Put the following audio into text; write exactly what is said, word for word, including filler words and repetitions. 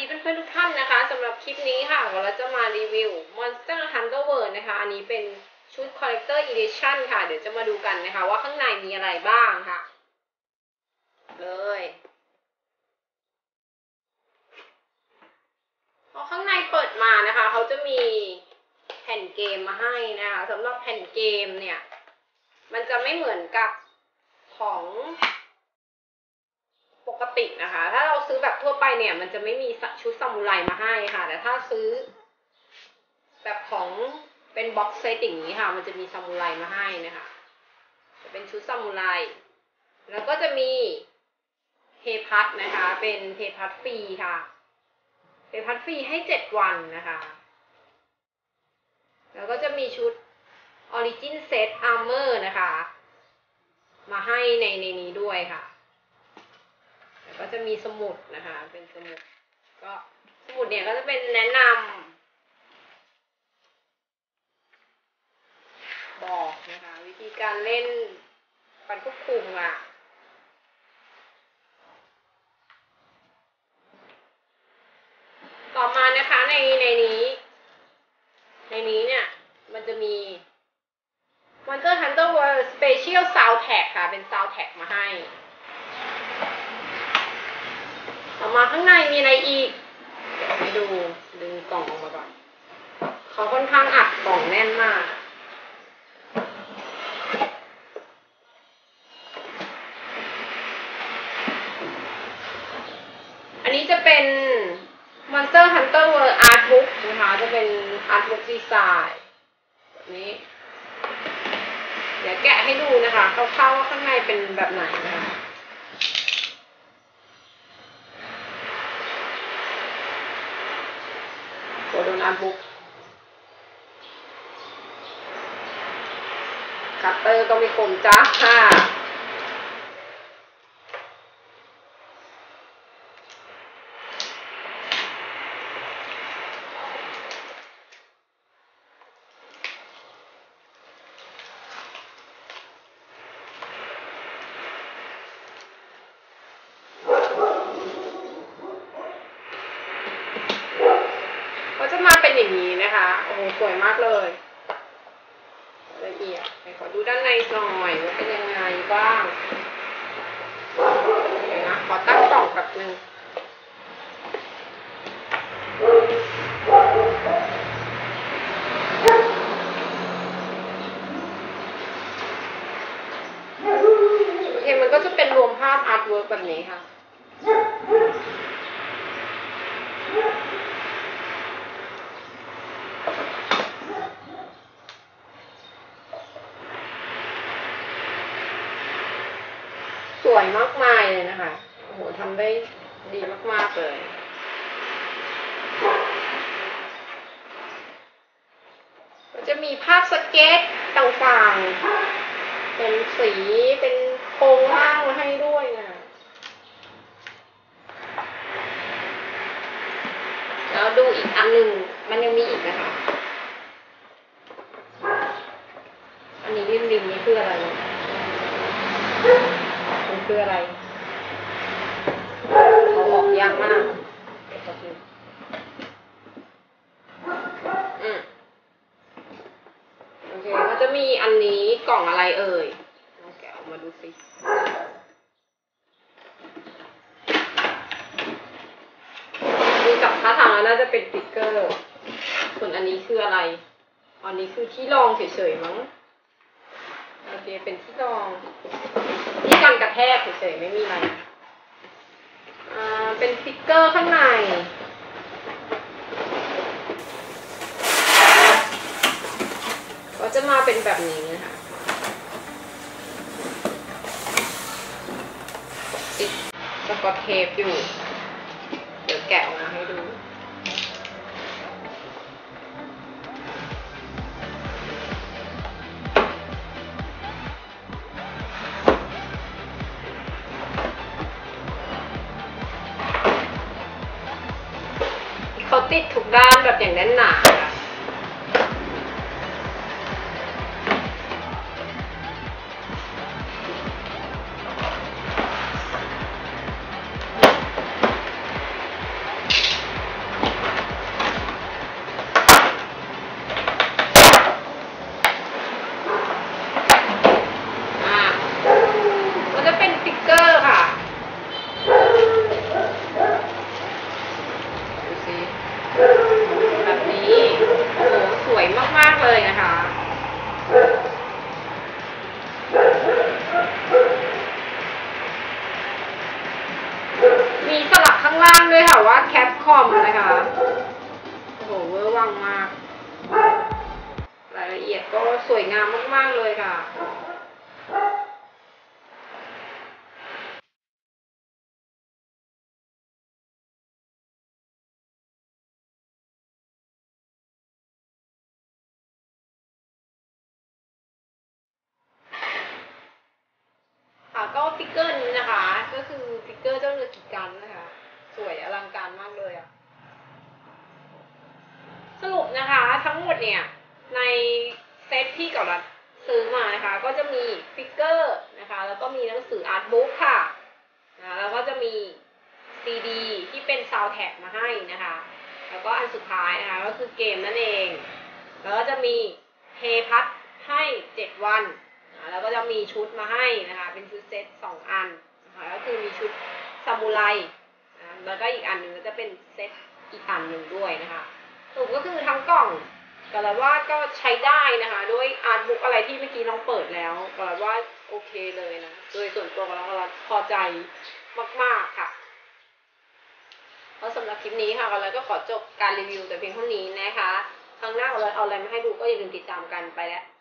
เพื่อนๆทุกท่านนะคะสำหรับคลิปนี้ค่ะเราจะมารีวิว Monster Hunter World นะคะอันนี้เป็นชุด Collector Edition ค่ะเดี๋ยวจะมาดูกันนะคะว่าข้างในมีอะไรบ้างค่ะเลยพอข้างในเปิดมานะคะเขาจะมีแผ่นเกมมาให้นะคะสำหรับแผ่นเกมเนี่ยมันจะไม่เหมือนกับของปกตินะคะถ้าเราซื้อแบบทั่วไปเนี่ยมันจะไม่มีชุดซามูไรมาให้ค่ะแต่ถ้าซื้อแบบของเป็นบ็อกเซตอย่างนี้ค่ะมันจะมีซามูไรมาให้นะคะจะเป็นชุดซามูไรแล้วก็จะมีเพย์พัทนะคะเป็นเพย์พัทฟรีค่ะเพย์พัทฟรีให้เจ็ดวันนะคะแล้วก็จะมีชุด Origin Set Armor นะคะมาให้ในในนี้ด้วยค่ะก็จะมีสมุดนะคะเป็นสมุดก็สมุดเนี่ยก็จะเป็นแนะนำบอกนะคะวิธีการเล่นการควบคุมอ่ะต่อมานะคะในในนี้ในนี้เนี่ยมันจะมี Monster Hunter World Special Soundtrack ค่ะเป็น Soundtrack มาให้ต่อมาข้างในมีอะไรอีกเดี๋ยวให้ดูดึงกล่องออกมาก่อนเขาค่อนข้างอัดกล่องแน่นมากอันนี้จะเป็น Monster Hunter World Artbook นะคะจะเป็น Artbook Design แบบนี้เดี๋ยวแกะให้ดูนะคะคร่าวๆว่าข้างในเป็นแบบไหนนะคะโดนอาร์ตบุ๊กคัตเตอร์ก็มีคมจ้าค่ะจะมาเป็นอย่างนี้นะคะโอ้โหสวยมากเลยละเอียดไปขอดูด้านในหน่อยว่าเป็นยังไงบ้างเดี๋ยวนะขอตั้งกล่องแบบนึงโอเคมันก็จะเป็นรวมภาพอาร์ตเวิร์กแบบนี้ค่ะสวยมากมายเลยนะคะโอ้โหทำได้ดีมากๆเลยก็จะมีภาพสเก็ตต่างๆเป็นสีเป็นโครงร่างมาให้ด้วยนะแล้วดูอีกอันหนึ่งมันยังมีอีกนะคะอันนี้ริมริมนี้คืออะไรมันคืออะไรเขาออกยากมากอืมโอเคก็จะมีอันนี้กล่องอะไรเอ่ยลองแกะออกมาดูสิดูจากท่าทางแล้วน่าจะเป็นฟิกเกอร์ส่วนอันนี้คืออะไรอันนี้คือที่รองเฉยๆมั้งโอเคเป็นที่รองที่กันกระแทกเฉยๆไม่มีอะไรอ่าเป็นสติ๊กเกอร์ข้างในก็จะมาเป็นแบบนี้นะคะติดสกอตเทปอยู่เดี๋ยวแกะออกมาให้ดูเขาติดทุกด้านแบบอย่างแน่นหนามีสลักข้างล่างด้วยค่ะว่าแคปคอมนะคะโอ้โหเวอร์วังมากรายละเอียดก็สวยงามมากๆเลยค่ะค่ะก็ฟิกเกอร์นี้นะคะก็คือฟิกเกอร์เจ้าเรือกิกันนะคะสวยอลังการมากเลยอะสรุปนะคะทั้งหมดเนี่ยในเซตที่กับรัฐซื้อมานะคะก็จะมีฟิกเกอร์นะคะแล้วก็มีหนังสืออาร์ตบุ๊กค่ะนะแล้วก็จะมีซีดีที่เป็นซาวด์แทร็กมาให้นะคะแล้วก็อันสุดท้ายนะคะก็คือเกมนั่นเองแล้วก็จะมีเฮพัทให้เจ็ดวันนะแล้วก็จะมีชุดมาให้นะคะเป็นชุดเซตสองอันนะคะก็คือมีชุดซามูไรนะแล้วก็อีกอันหนึ่งก็จะเป็นเซตอีกอันหนึ่งด้วยนะคะสรุปก็คือทั้งกล่องก็แล้วว่าก็ใช้ได้นะคะด้วยอาร์ตบุ๊กอะไรที่เมื่อกี้น้องเปิดแล้วก็แล้วว่าโอเคเลยนะโดยส่วนตัวเราก็พอใจมากๆค่ะก็สำหรับคลิปนี้ค่ะก็แล้วก็ขอจบการรีวิวแต่เพียงเท่านี้นะคะครั้งหน้าเราเอาอะไรมาให้ดูก็อย่าลืมติดตามกันไปแล้ว